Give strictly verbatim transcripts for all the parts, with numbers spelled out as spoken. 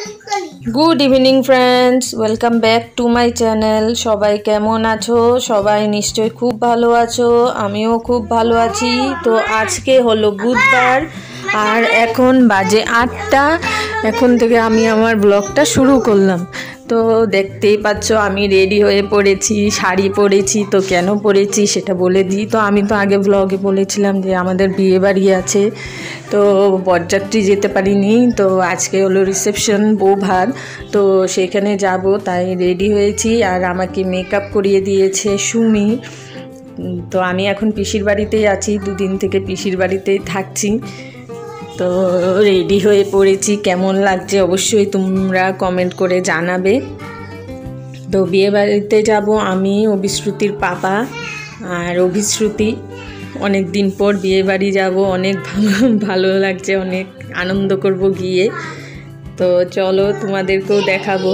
Good evening friends welcome back to my channel सबाई केमन आछो सबाई निश्चय खूब भालो आछो आमिओ खूब भालो आछि। तो आज के हलो बुधवार और एखन बाजे आठटा एखन थेके आमी आमार ब्लगटा शुरू करलाम। तो देखते ही पाচ্ছ आमी रेडी হয়ে পড়েছি শাড়ি পরেছি। তো কেন পরেছি সেটা বলে দিই। তো আমি তো আগে ব্লগে বলেছিলাম যে আমাদের বিয়ে বাড়ি আছে, তো বরযাত্রী যেতে পারিনি। তো আজকে হলো রিসেপশন বউ ভাত, তো সেখানে যাব তাই রেডি হয়েছি। আর আমাকে মেকআপ করিয়ে দিয়েছে সুমি। তো আমি এখন পিসির বাড়িতেই আছি, দুদিন থেকে পিসির বাড়িতেই থাকছি। তো রেডি হয়ে পড়েছি, কেমন লাগছে অবশ্যই তোমরা কমেন্ট করে জানাবে। তো বিয়ে বাড়িতে যাব আমি, অভিশ্রুতির পাপা আর অভিশ্রুতি। অনেক দিন পর বিয়ে বাড়ি যাব, অনেক ভালো ভালো লাগছে, অনেক আনন্দ করব গিয়ে। তো চলো তোমাদেরকেও দেখাবো।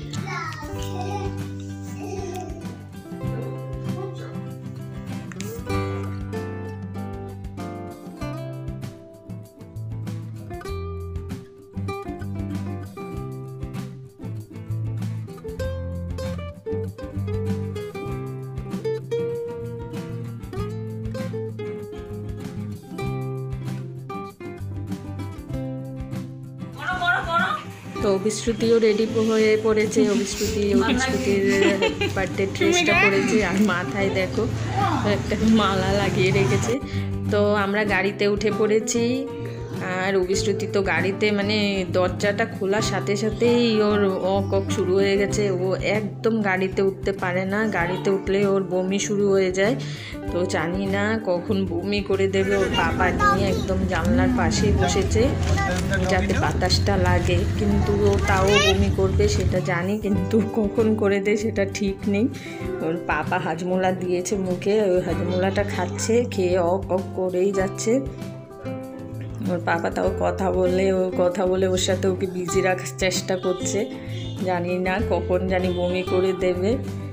তো অভিশ্রুতিও রেডি হয়ে পড়েছে, অভিশ্রুতি অভিশ্রুতির বার্থডে ড্রেসটা পরেছে আর মাথায় দেখো একটা মালা লাগিয়ে রেখেছে। তো আমরা গাড়িতে উঠে পড়েছি আর অভিশ্রুতি তো গাড়িতে মানে দরজাটা খোলার সাথে সাথেই ওর অক অক শুরু হয়ে গেছে। ও একদম গাড়িতে উঠতে পারে না, গাড়িতে উঠলে ওর বমি শুরু হয়ে যায়। তো জানি না কখন বমি করে দেবে। ওর বাবা নিয়ে একদম জানলার পাশেই বসেছে যাতে বাতাসটা লাগে, কিন্তু ও তাও বমি করবে সেটা জানি, কিন্তু কখন করে দেয় সেটা ঠিক নেই। ওর পাপা হাজমোলা দিয়েছে মুখে, ওই হাজমোলাটা খাচ্ছে, খেয়ে অক অক করেই যাচ্ছে। ওর পাপা তাও কথা বলে ও কথা বলে ওর সাথে ওকে বিজি রাখার চেষ্টা করছে, জানি না কখন জানি বমি করে দেবে।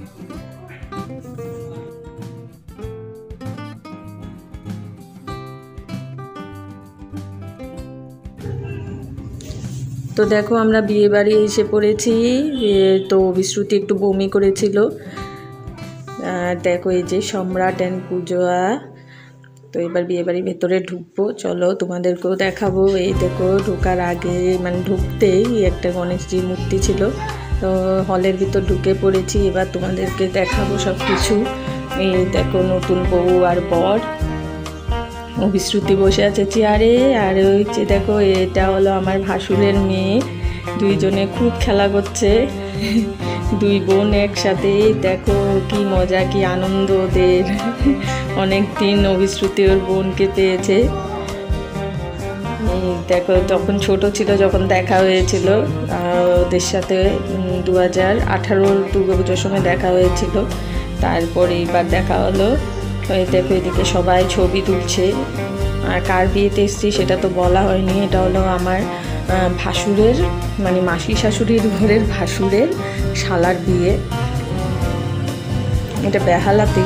তো দেখো আমরা বিয়ে বাড়ি এসে পড়েছি। তো অভিশ্রুতি একটু বমি করেছিল। আর দেখো এই যে সম্রাট অ্যান্ড পূজা। তো এবার বিয়ে বাড়ির ভেতরে ঢুকবো, চলো তোমাদেরকেও দেখাবো। এই দেখো ঢোকার আগে মানে ঢুকতেই একটা গণেশজির মূর্তি ছিল। তো হলের ভিতর ঢুকে পড়েছি, এবার তোমাদেরকে দেখাবো সব কিছু। এই দেখো নতুন বউ আর বর, অভিশ্রুতি বসে আছে চেয়ারে। আর ওই যে দেখো এটা হলো আমার ভাসুরের মেয়ে, দুইজনে খুব খেলা করছে, দুই বোন একসাথে। দেখো কি মজা কি আনন্দ ওদের। অনেক দিন অভিশ্রুতি ওর বোনকে পেয়েছে। দেখো তখন ছোট ছিল যখন দেখা হয়েছিল ওদের সাথে, দু হাজার আঠারোর দুর্গাপুজোর সময় দেখা হয়েছিল, তারপর এইবার দেখা হলো। দেখো এদিকে সবাই ছবি তুলছে। আর কার বিয়েতে এসেছি সেটা তো বলা হয়নি, এটা হলো আমার ভাসুরের মানে মাসি শাশুড়ির ঘরের ভাসুরের শালার বিয়ে, এটা বেহালাতেই।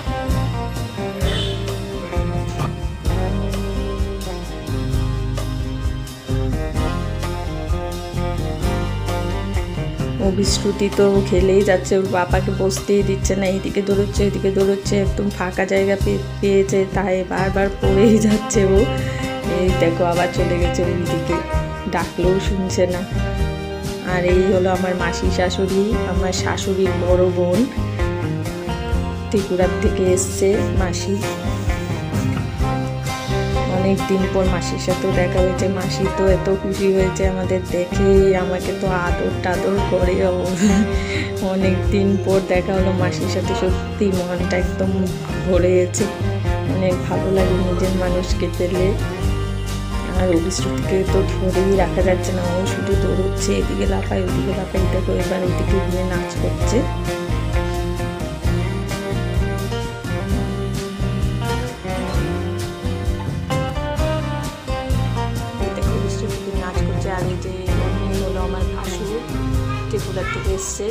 অভিশ্রুতি তো খেলেই যাচ্ছে, ওর বাবাকে বসতেই দিচ্ছে না, এইদিকে দৌড়চ্ছে ওইদিকে দৌড়চ্ছে, একদম ফাঁকা জায়গা পেয়েছে তাই বারবার পড়েই যাচ্ছে ও। এই দেখো আবার চলে গেছে ওইদিকে, ডাকলেও শুনছে না। আর এই হলো আমার মাসি শাশুড়ি, আমার শাশুড়ির বড় বোন, ত্রিপুরার থেকে এসছে মাসি। অনেক দিন পর মাসির সাথেও দেখা হয়েছে, মাসি তো এত খুশি হয়েছে আমাদের দেখে, আমাকে তো আদর টাদর করে। অনেক দিন পর দেখা হলো মাসির সাথে, সত্যি মনটা একদম ভরে গেছে, অনেক ভালো লাগে নিজের মানুষকে পেলে। আর অভিশ্রুতিকে তো ধরেই রাখা যাচ্ছে না, ও শুধু দৌড়চ্ছে, এদিকে লাফায় ওদিকে লাফায়। দেখো এবার ওইদিকে গিয়ে নাচ করছে। নাচ করছে। আর এই যে হলো আমার ভাসুর, ত্রিপুরার থেকে এসছে।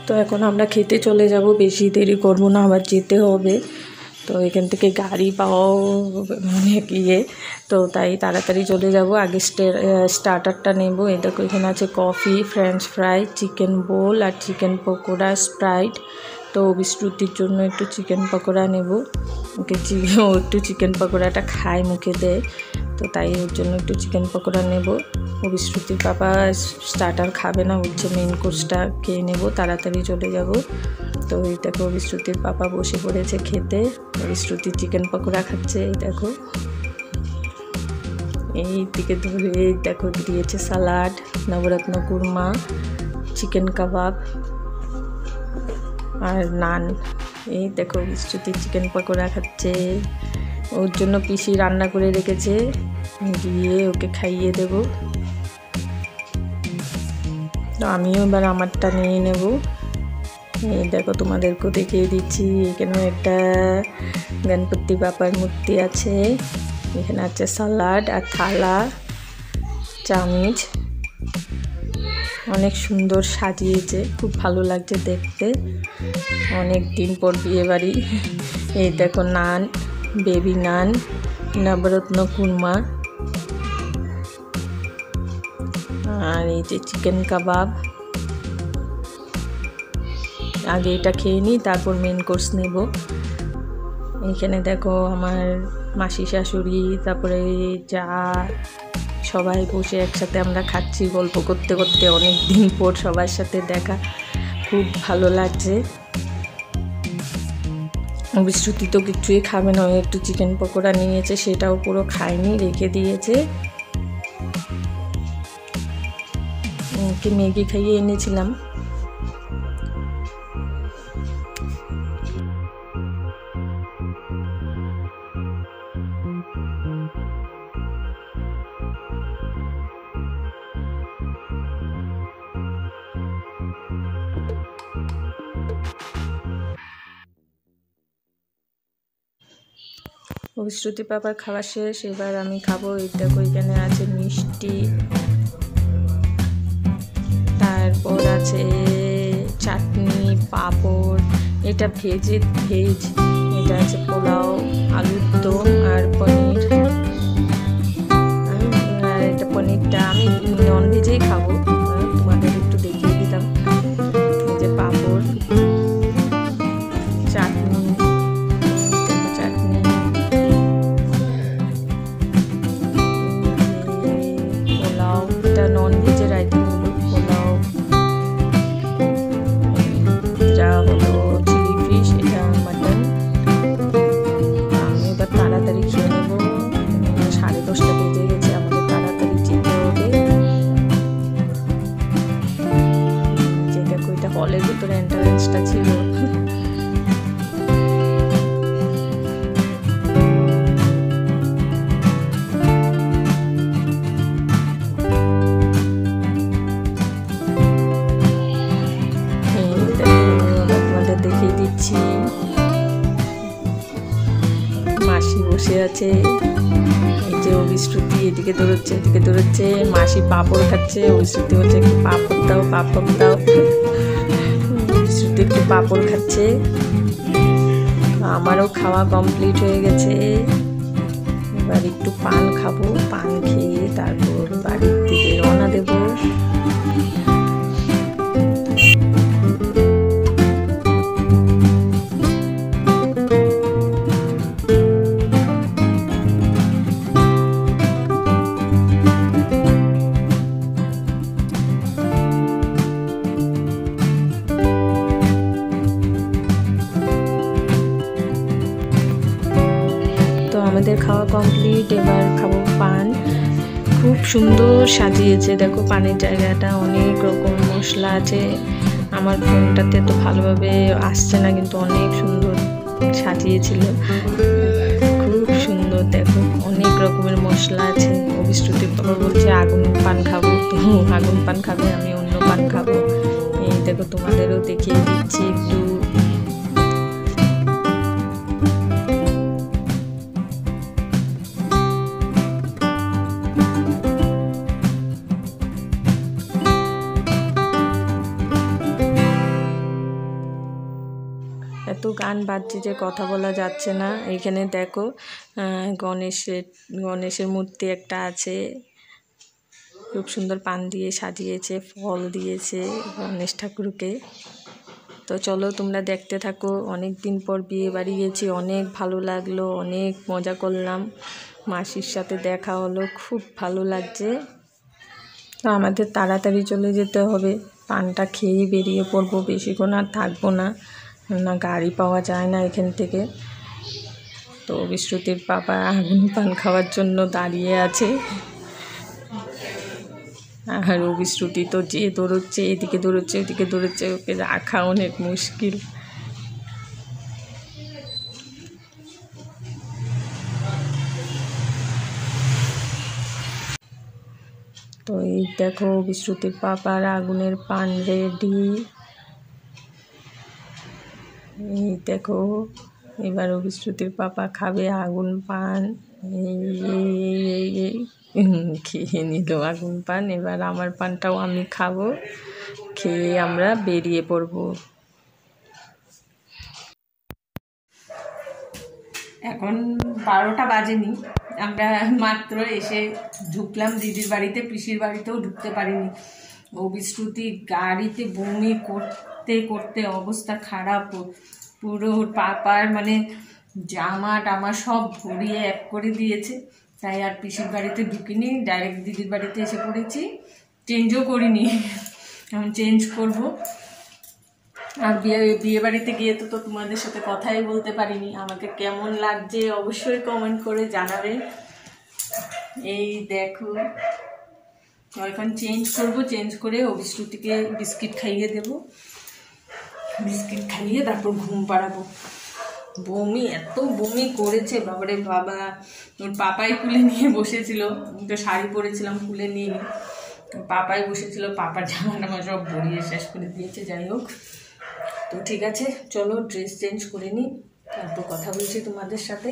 তো এখন আমরা খেতে চলে যাব, বেশি দেরি করবো না, আবার যেতে হবে। তো এখান থেকে গাড়ি পাওয়াও অনেক ইয়ে, তো তাই তাড়াতাড়ি চলে যাব। আগে স্টার্টারটা নেব। এই দেখো এখানে আছে coffee, french fry, chicken bowl আর চিকেন পকোড়া, স্প্রাইট। তো বিস্ট্রুতির জন্য একটু চিকেন পকোড়া নেব। ওকে ও একটু চিকেন পকোড়াটা খায়, মুখে দেয়, তো তাই ওর জন্য একটু চিকেন পকোড়া নেব। ও বিস্ট্রুতির বাবা স্টার্টার খাবে না, হচ্ছে মেন কোর্সটা খেয়ে নেব, তাড়াতাড়ি চলে যাব। তো এই দেখো বিস্ট্রুতির পাপা বসে পড়েছে খেতে, বিস্ট্রুতি চিকেন পকোড়া খাচ্ছে। এই দেখো এই দিকে ধরে দেখো দিয়েছে সালাড, নবরত্ন কুরমা, চিকেন কাবাব আর নান। এই দেখো বিস্ট্রুতি চিকেন পকোড়া খাচ্ছে, ওর জন্য পিসি রান্না করে রেখেছে, দিয়ে ওকে খাইয়ে দেব। তো আমিও এবার আমারটা নিয়ে নেব। এই দেখো তোমাদেরকেও দেখিয়ে দিচ্ছি, এখানে একটা গণপতি বাবার মূর্তি আছে, এখানে আছে সালাড আর থালা, চামচ, অনেক সুন্দর সাজিয়েছে, খুব ভালো লাগছে দেখতে, অনেক দিন পর বিয়ে বাড়ি। এই দেখো নান, বেবি নান, নবরত্ন কুরমা আর এই যে চিকেন কাবাব। আগে এটা খেয়ে নিই, তারপর মেন কোর্স নেব। এখানে দেখো আমার মাসি শাশুড়ি, তারপরে যা, সবাই বসে একসাথে আমরা খাচ্ছি গল্প করতে করতে, অনেক দিন পর সবার সাথে দেখা, খুব ভালো লাগছে। বিস্ট্রুতি তো কিছুই খাবে না, একটু চিকেন পকোড়া নিয়েছে, সেটাও পুরো খায়নি, রেখে দিয়েছে। ওকে ম্যাগি খাইয়ে এনেছিলাম। বিস্ট্রুতি পাপার খাওয়া শেষ, এবার আমি খাবো। এই দেখো এখানে আছে মিষ্টি, তারপর আছে চাটনি, পাঁপড়, এটা ভেজে ভেজ, এটা আছে পোলাও, আলুর দম আর পনির, আর এটা পনিরটা আমি নন ভেজেই খাবো, তোমাদের একটু দেখিয়ে দিলাম। এই যে পাঁপড়, চাটনি, চাটনি, পোলাও, এটা নন ভেজের আইটেমগুলো, পোলাও, এটা হলো চিলি ফিশ, এটা মাটন। আমি এবার তাড়াতাড়ি খেয়ে নেবো, সাড়ে দশটা বেজে গেছে, আমাদের তাড়াতাড়ি যেতে হবে। যে দেখো এটা হলের ভিতরে এন্ট্রান্সটা ছিল। দেখিয়ে দিচ্ছি, মাসি বসে আছে, এই যে বিস্ট্রুতি এদিকে দৌড়চ্ছে এদিকে দৌড়চ্ছে, মাসি পাঁপড় খাচ্ছে, বিস্ট্রুতি বলছে একটু পাঁপড় দাও পাঁপড় দাও, বিস্ট্রুতি একটু পাঁপড় খাচ্ছে। আমারও খাওয়া কমপ্লিট হয়ে গেছে, এবার একটু পান খাবো, পান খেয়ে তারপর বাড়ির দিকে রওনা দেবো। আমাদের খাওয়া কমপ্লিট, এবার খাবো পান। খুব সুন্দর সাজিয়েছে, দেখো পানের জায়গাটা, অনেক রকম মশলা আছে, আমার ফোনটাতে তো ভালোভাবে আসছে না, কিন্তু অনেক সুন্দর সাজিয়েছিল, খুব সুন্দর। দেখো অনেক রকমের মশলা আছে। বিস্ট্রুতির বাবা বলছে আগুন পান খাবো, তো আগুন পান খাবে, আমি অন্য পান খাবো। এই দেখো তোমাদেরও দেখিয়ে দিচ্ছি একটু। এত গান বাজছে যে কথা বলা যাচ্ছে না। এখানে দেখো গণেশের গণেশের মূর্তি একটা আছে, খুব সুন্দর পান দিয়ে সাজিয়েছে, ফল দিয়েছে গণেশ ঠাকুরকে। তো চলো তোমরা দেখতে থাকো। অনেক দিন পর বিয়ে বাড়ি গেছি, অনেক ভালো লাগলো, অনেক মজা করলাম, মাসির সাথে দেখা হলো, খুব ভালো লাগছে। তো আমাদের তাড়াতাড়ি চলে যেতে হবে, পানটা খেয়েই বেরিয়ে পড়বো, বেশিক্ষণ আর থাকবো না, না গাড়ি পাওয়া যায় না এখান থেকে। তো বিশ্রুতির পাপা আগুন পান খাওয়ার জন্য দাঁড়িয়ে আছে, আর অবিশ্রুতি তো যে দৌড়চ্ছে, এদিকে দৌড়চ্ছে ওদিকে দৌড়চ্ছে, ওকে রাখা অনেক মুশকিল। তো এই দেখো বিশ্রুতির পাপার আগুনের পান রেডি। এই দেখো এবার বিশ্রুতির পাপা খাবে আগুন পান। এই এই এই খেয়ে নিল আগুন পান। এবার আমার পানটাও আমি খাবো, খেয়ে আমরা বেরিয়ে পড়বো। এখন বারোটা বাজেনি, আমরা মাত্র এসে ঢুকলাম দিদির বাড়িতে, পিসির বাড়িতেও ঢুকতে পারিনি। অবিশ্রুতি গাড়িতে বমি করতে করতে অবস্থা খারাপ, পুরো পাপার মানে জামা টামা সব ভরিয়ে এক করে দিয়েছে। তাই আর পিসির বাড়িতে ঢুকিনি, ডাইরেক্ট দিদির বাড়িতে এসে পড়েছি। চেঞ্জও করিনি, এখন চেঞ্জ করব। আর বিয়ে বিয়ে বাড়িতে গিয়ে তো তো তোমাদের সাথে কথাই বলতে পারিনি। আমাকে কেমন লাগছে অবশ্যই কমেন্ট করে জানাবে। এই দেখো এখন চেঞ্জ করব, চেঞ্জ করে অবিশ্রুতিকে বিস্কিট খাইয়ে দেব, বিস্কিট খাইয়ে তারপর ঘুম পাড়াবো। বমি এত বমি করেছে বাবারে বাবা। ওর পাপাই কুলে নিয়ে বসেছিল, তো শাড়ি পরেছিলাম কুলে নিয়ে, পাপাই বসেছিল, পাপার জামা টামা সব ভরিয়ে শেষ করে দিয়েছে। যাই হোক, তো ঠিক আছে চলো ড্রেস চেঞ্জ করে নিই, তারপর কথা বলছি তোমাদের সাথে।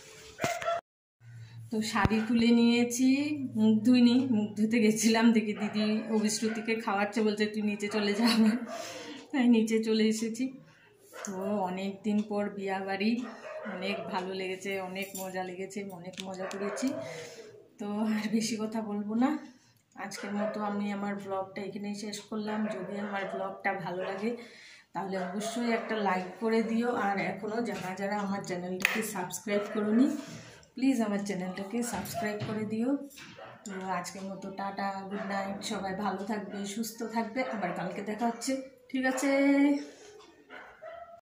তো শাড়ি তুলে নিয়েছি, মুখ ধুইনি, মুখ ধুতে গেছিলাম, দেখি দিদি অবিশ্রুতিকে খাওয়াচ্ছে, বলছে তুই নিচে চলে যা, তাই নিচে চলে এসেছি। তো অনেক দিন পর বিয়া বাড়ি, অনেক ভালো লেগেছে, অনেক মজা লেগেছে, অনেক মজা করেছি। তো আর বেশি কথা বলবো না, আজকের মতো আমি আমার ব্লগটা এখানেই শেষ করলাম। যদি আমার ব্লগটা ভালো লাগে তাহলে অবশ্যই একটা লাইক করে দিও, আর এখনও যারা যারা আমার চ্যানেলটাকে সাবস্ক্রাইব করোনি প্লিজ আমার চ্যানেলটাকে সাবস্ক্রাইব করে দিও। তো আজকের মতো টাটা, গুড নাইট, সবাই ভালো থাকবে, সুস্থ থাকবে, আবার কালকে দেখা হচ্ছে, ঠিক আছে।